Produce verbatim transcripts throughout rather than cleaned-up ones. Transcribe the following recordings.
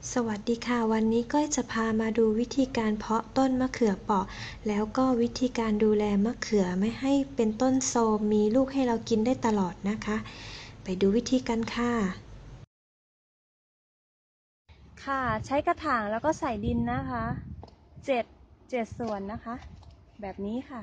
สวัสดีค่ะวันนี้ก้อยจะพามาดูวิธีการเพาะต้นมะเขือเปราะแล้วก็วิธีการดูแลมะเขือไม่ให้เป็นต้นโทรมมีลูกให้เรากินได้ตลอดนะคะไปดูวิธีกันค่ะค่ะใช้กระถางแล้วก็ใส่ดินนะคะเจ็ดเจ็ดส่วนนะคะแบบนี้ค่ะ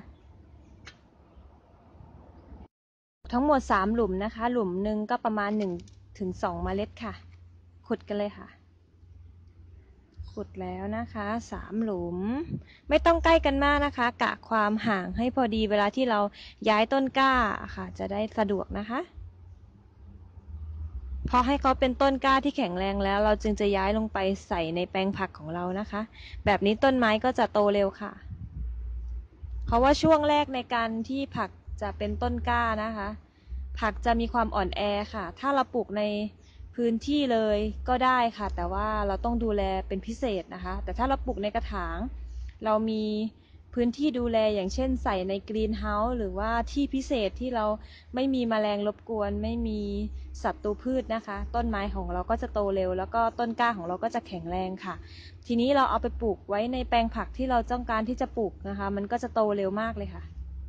ทั้งหมดสามหลุมนะคะหลุมหนึ่งก็ประมาณหนึ่งถึงสองเมล็ดค่ะขุดกันเลยค่ะขุดแล้วนะคะสามหลุมไม่ต้องใกล้กันมากนะคะกะความห่างให้พอดีเวลาที่เราย้ายต้นกล้าค่ะจะได้สะดวกนะคะพอให้เขาเป็นต้นกล้าที่แข็งแรงแล้วเราจึงจะย้ายลงไปใส่ในแปลงผักของเรานะคะแบบนี้ต้นไม้ก็จะโตเร็วค่ะเพราะว่าช่วงแรกในการที่ผักจะเป็นต้นกล้านะคะผักจะมีความอ่อนแอค่ะถ้าเราปลูกในพื้นที่เลยก็ได้ค่ะแต่ว่าเราต้องดูแลเป็นพิเศษนะคะแต่ถ้าเราปลูกในกระถางเรามีพื้นที่ดูแลอย่างเช่นใส่ในกรีนเฮาส์หรือว่าที่พิเศษที่เราไม่มีแมลงรบกวนไม่มีศัตรูพืชนะคะต้นไม้ของเราก็จะโตเร็วแล้วก็ต้นกล้าของเราก็จะแข็งแรงค่ะทีนี้เราเอาไปปลูกไว้ในแปลงผักที่เราต้องการที่จะปลูกนะคะมันก็จะโตเร็วมากเลยค่ะ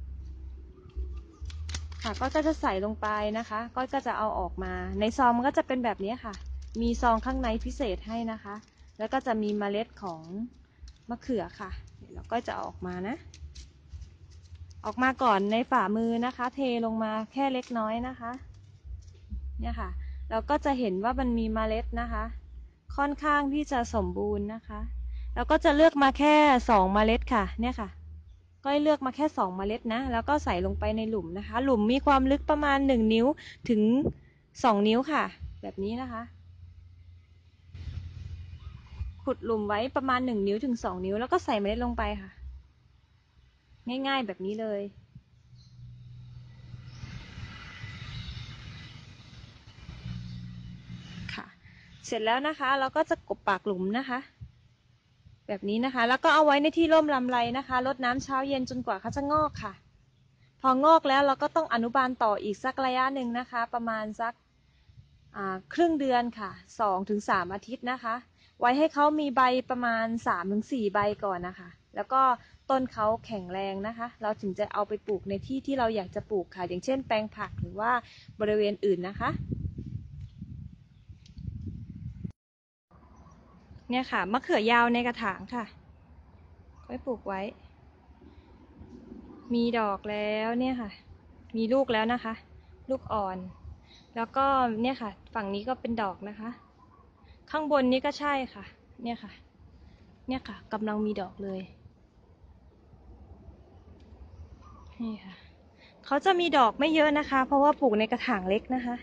ค่ะก็จะใส่ลงไปนะคะก็ก็จะเอาออกมาในซองมันก็จะเป็นแบบนี้ค่ะมีซองข้างในพิเศษให้นะคะแล้วก็จะมีเมล็ดของมะเขือค่ะแล้วก็จะเอาออกมานะออกมาก่อนในฝ่ามือนะคะเทลงมาแค่เล็กน้อยนะคะเนี่ยค่ะเราก็จะเห็นว่ามันมีเมล็ดนะคะค่อนข้างที่จะสมบูรณ์นะคะแล้วก็จะเลือกมาแค่สองเมล็ดค่ะเนี่ยค่ะก็เลือกมาแค่สองเมล็ดนะแล้วก็ใส่ลงไปในหลุมนะคะหลุมมีความลึกประมาณหนึ่งนิ้วถึงสองนิ้วค่ะแบบนี้นะคะขุดหลุมไว้ประมาณหนึ่งนิ้วถึงสองนิ้วแล้วก็ใส่เมล็ดลงไปค่ะง่ายๆแบบนี้เลยค่ะเสร็จแล้วนะคะเราก็จะกบปากหลุมนะคะแบบนี้นะคะแล้วก็เอาไว้ในที่ร่มรำไรนะคะรดน้ำเช้าเย็นจนกว่าเขาจะงอกค่ะพองอกแล้วเราก็ต้องอนุบาลต่ออีกสักระยะหนึ่งนะคะประมาณสักครึ่งเดือนค่ะสองถึงสามอาทิตย์นะคะไว้ให้เขามีใบประมาณสามถึงสี่ใบก่อนนะคะแล้วก็ต้นเขาแข็งแรงนะคะเราถึงจะเอาไปปลูกในที่ที่เราอยากจะปลูกค่ะอย่างเช่นแปลงผักหรือว่าบริเวณอื่นนะคะเนี่ยค่ะมะเขือยาวในกระถางค่ะไว้ปลูกไว้มีดอกแล้วเนี่ยค่ะมีลูกแล้วนะคะลูกอ่อนแล้วก็เนี่ยค่ะฝั่งนี้ก็เป็นดอกนะคะข้างบนนี้ก็ใช่ค่ะเนี่ยค่ะเนี่ยค่ะกำลังมีดอกเลยนี่ค่ะเขาจะมีดอกไม่เยอะนะคะเพราะว่าปลูกในกระถางเล็กนะคะ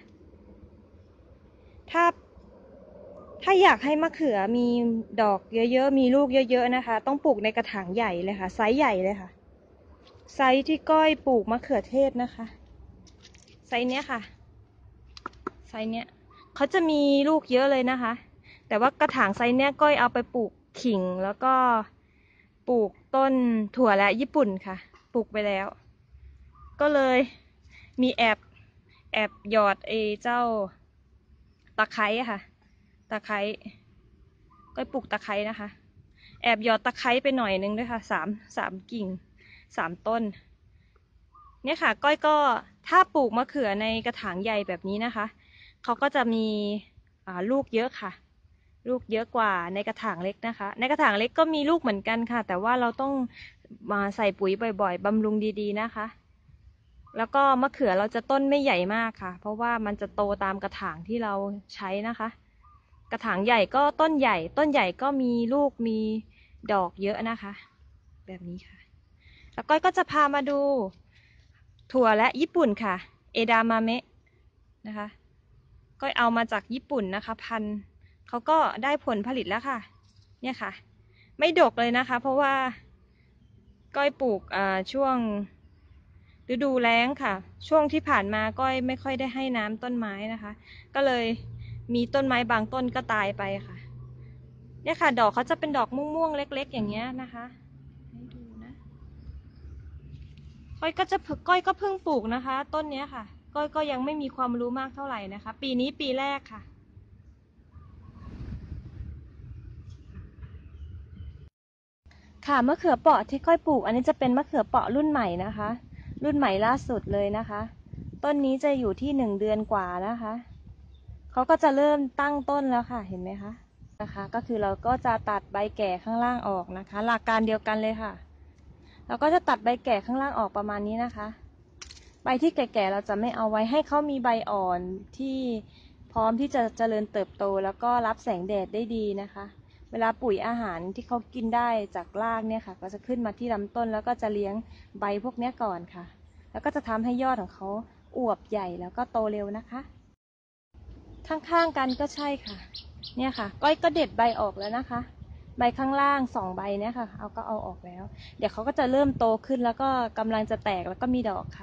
ถ้าถ้าอยากให้มะเขือมีดอกเยอะๆมีลูกเยอะๆนะคะต้องปลูกในกระถางใหญ่เลยค่ะไซส์ใหญ่เลยค่ะไซส์ที่ก้อยปลูกมะเขือเทศนะคะไซส์เนี้ยค่ะไซส์เนี้ยเขาจะมีลูกเยอะเลยนะคะแต่ว่ากระถางไซส์เนี้ยก้อยเอาไปปลูกขิงแล้วก็ปลูกต้นถั่วและญี่ปุ่นค่ะปลูกไปแล้วก็เลยมีแอบแอบหยอดเอเจ้าตะไคร้ค่ะตะไคร้ก้อยปลูกตะไคร้นะคะแอบหยอดตะไคร้ไปหน่อยนึงด้วยค่ะสามสามกิ่งสามต้นเนี่ยค่ะก้อยก็ถ้าปลูกมะเขือในกระถางใหญ่แบบนี้นะคะเขาก็จะมีลูกเยอะค่ะลูกเยอะกว่าในกระถางเล็กนะคะในกระถางเล็กก็มีลูกเหมือนกันค่ะแต่ว่าเราต้องมาใส่ปุ๋ยบ่อยๆบำรุงดีๆนะคะแล้วก็มะเขือเราจะต้นไม่ใหญ่มากค่ะเพราะว่ามันจะโตตามกระถางที่เราใช้นะคะกระถางใหญ่ก็ต้นใหญ่ต้นใหญ่ก็มีลูกมีดอกเยอะนะคะแบบนี้ค่ะแล้วก้อยก็จะพามาดูถั่วและญี่ปุ่นค่ะเอดามะเมะนะคะก้อยเอามาจากญี่ปุ่นนะคะพันธุ์เขาก็ได้ผลผลิตแล้วค่ะเนี่ยค่ะไม่ดกเลยนะคะเพราะว่าก้อยปลูกช่วงฤดูแล้งค่ะช่วงที่ผ่านมาก้อยไม่ค่อยได้ให้น้ำต้นไม้นะคะก็เลยมีต้นไม้บางต้นก็ตายไปค่ะเนี่ยค่ะดอกเขาจะเป็นดอกม่วงๆเล็กๆอย่างเงี้ยนะคะให้ดูนะก้อยก็จะก้อยก็เพิ่งปลูกนะคะต้นเนี้ยค่ะก้อยก็ยังไม่มีความรู้มากเท่าไหร่นะคะปีนี้ปีแรกค่ะค่ะมะเขือเปราะที่ก้อยปลูกอันนี้จะเป็นมะเขือเปราะรุ่นใหม่นะคะรุ่นใหม่ล่าสุดเลยนะคะต้นนี้จะอยู่ที่หนึ่งเดือนกว่านะคะเขาก็จะเริ่มตั้งต้นแล้วค่ะเห็นไหมคะนะคะก็คือเราก็จะตัดใบแก่ข้างล่างออกนะคะหลักการเดียวกันเลยค่ะเราก็จะตัดใบแก่ข้างล่างออกประมาณนี้นะคะใบที่แก่ๆเราจะไม่เอาไว้ให้เขามีใบอ่อนที่พร้อมที่จะเจริญเติบโตแล้วก็รับแสงแดดได้ดีนะคะเวลาปุ๋ยอาหารที่เขากินได้จากรากเนี่ยค่ะก็จะขึ้นมาที่ลำต้นแล้วก็จะเลี้ยงใบพวกนี้ก่อนค่ะแล้วก็จะทำให้ยอดของเขาอวบใหญ่แล้วก็โตเร็วนะคะข้างๆกันก็ใช่ค่ะเนี่ยค่ะก้อยก็เด็ดใบออกแล้วนะคะใบข้างล่างสองใบเนี่ยค่ะเอาก็เอาออกแล้วเดี๋ยวเขาก็จะเริ่มโตขึ้นแล้วก็กำลังจะแตกแล้วก็มีดอกค่ะ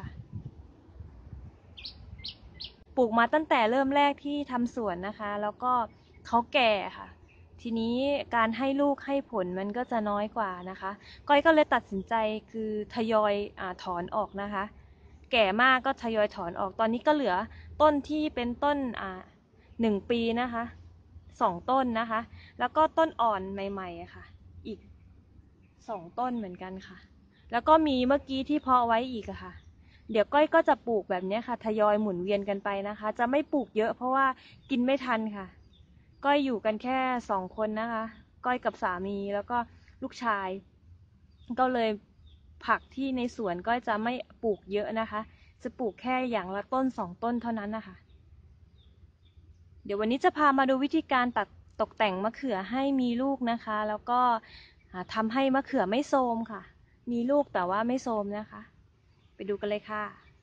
ปลูกมาตั้งแต่เริ่มแรกที่ทำสวนนะคะแล้วก็เขาแก่ค่ะทีนี้การให้ลูกให้ผลมันก็จะน้อยกว่านะคะก้อยก็เลยตัดสินใจคือทยอยอ่าถอนออกนะคะแก่มากก็ทยอยถอนออกตอนนี้ก็เหลือต้นที่เป็นต้นอ่าหนึ่งปีนะคะสองต้นนะคะแล้วก็ต้นอ่อนใหม่ๆค่ะอีกสองต้นเหมือนกันค่ะแล้วก็มีเมื่อกี้ที่เพาะไว้อีกอะค่ะเดี๋ยวก้อยก็จะปลูกแบบนี้ค่ะทยอยหมุนเวียนกันไปนะคะจะไม่ปลูกเยอะเพราะว่ากินไม่ทันค่ะก้อยอยู่กันแค่สองคนนะคะก้อยกับสามีแล้วก็ลูกชายก็เลยผักที่ในสวนก้อยจะไม่ปลูกเยอะนะคะจะปลูกแค่อย่างละต้นสองต้นเท่านั้นนะคะเดี๋ยววันนี้จะพามาดูวิธีการตัดตกแต่งมะเขือให้มีลูกนะคะแล้วก็ทำให้มะเขือไม่โทรมค่ะมีลูกแต่ว่าไม่โทรมนะคะไปดูกันเลยค่ะ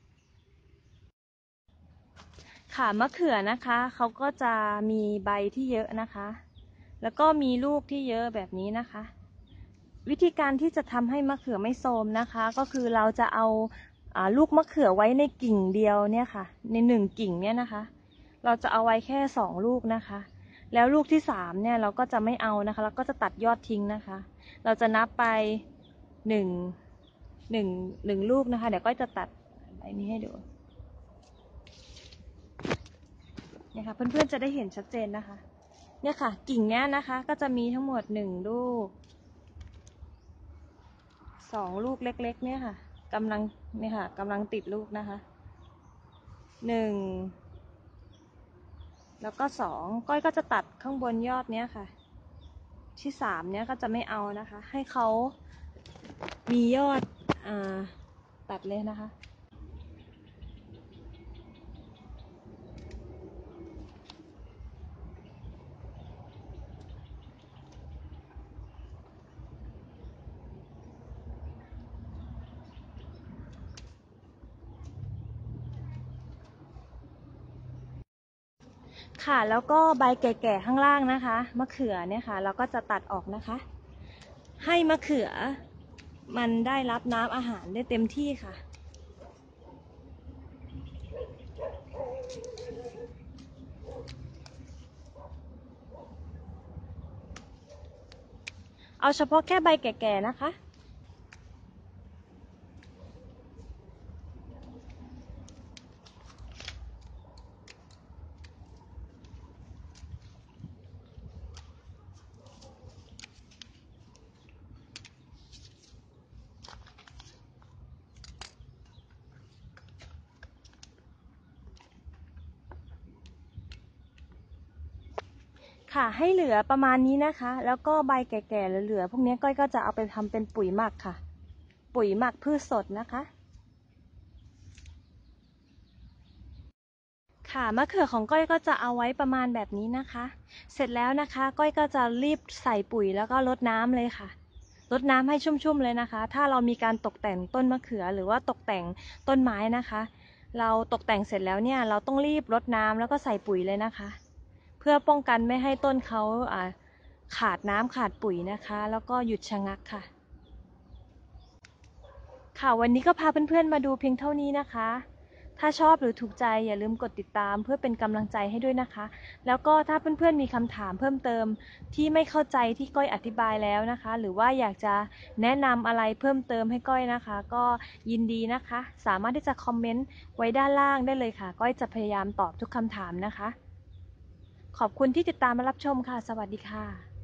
ค่ะมะเขือนะคะเขาก็จะมีใบที่เยอะนะคะแล้วก็มีลูกที่เยอะแบบนี้นะคะวิธีการที่จะทำให้มะเขือไม่โทรมนะคะก็คือเราจะเอาลูกมะเขือไว้ในกิ่งเดียวเนี่ยค่ะในหนึ่งกิ่งเนี่ยนะคะเราจะเอาไว้แค่สองลูกนะคะแล้วลูกที่สามเนี่ยเราก็จะไม่เอานะคะเราก็จะตัดยอดทิ้งนะคะเราจะนับไปหนึ่งหนึ่งหนึ่งลูกนะคะเดี๋ยวก็จะตัดใบนี้ให้ดูเนี่ยค่ะเพื่อนๆจะได้เห็นชัดเจนนะคะเนี่ยค่ะกิ่งเนี้ยนะคะก็จะมีทั้งหมดหนึ่งลูกสองลูกเล็กๆเนี่ยค่ะกำลังเนี่ยค่ะกำลังติดลูกนะคะหนึ่งแล้วก็สองก้อยก็จะตัดข้างบนยอดเนี้ยค่ะที่สามเนี้ยก็จะไม่เอานะคะให้เขามียอดอ่าตัดเลยนะคะค่ะแล้วก็ใบแก่ๆข้างล่างนะคะมะเขือเนี่ยค่ะเราก็จะตัดออกนะคะให้มะเขือมันได้รับน้ำอาหารได้เต็มที่ค่ะเอาเฉพาะแค่ใบแก่ๆนะคะค่ะให้เหลือประมาณนี้นะคะแล้วก็ใบแก่ๆเหลือๆพวกนี้ก้อยก็จะเอาไปทำเป็นปุ๋ยหมักค่ะปุ๋ยหมักพืชสดนะคะค่ะมะเขือของก้อยก็จะเอาไว้ประมาณแบบนี้นะคะเสร็จแล้วนะคะก้อยก็จะรีบใส่ปุ๋ยแล้วก็รดน้ำเลยค่ะรดน้ำให้ชุ่มๆเลยนะคะถ้าเรามีการตกแต่งต้นมะเขือหรือว่าตกแต่งต้นไม้นะคะเราตกแต่งเสร็จแล้วเนี่ยเราต้องรีบรดน้ำแล้วก็ใส่ปุ๋ยเลยนะคะเพื่อป้องกันไม่ให้ต้นเขาขาดน้ำขาดปุ๋ยนะคะแล้วก็หยุดชะงักค่ะค่ะวันนี้ก็พาเพื่อนๆมาดูเพียงเท่านี้นะคะถ้าชอบหรือถูกใจอย่าลืมกดติดตามเพื่อเป็นกำลังใจให้ด้วยนะคะแล้วก็ถ้าเพื่อนๆมีคำถามเพิ่มเติมที่ไม่เข้าใจที่ก้อยอธิบายแล้วนะคะหรือว่าอยากจะแนะนำอะไรเพิ่มเติมให้ก้อยนะคะก็ยินดีนะคะสามารถที่จะคอมเมนต์ไว้ด้านล่างได้เลยค่ะก้อยจะพยายามตอบทุกคำถามนะคะขอบคุณที่ติดตามและรับชมค่ะสวัสดีค่ะ